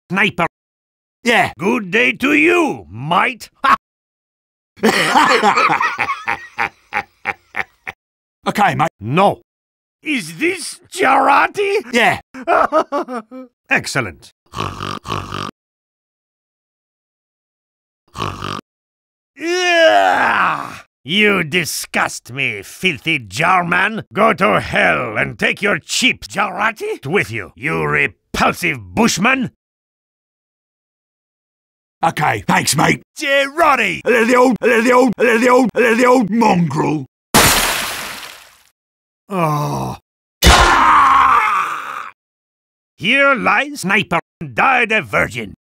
Sniper. Yeah. Good day to you, mate. Okay, mate. No. Is this Jarate? Yeah. Excellent. You disgust me, filthy jarman. Go to hell and take your cheap Jarate with you, you repulsive bushman. Okay, thanks, mate. Jarate! The old mongrel. Oh. Here lies Sniper, died a virgin.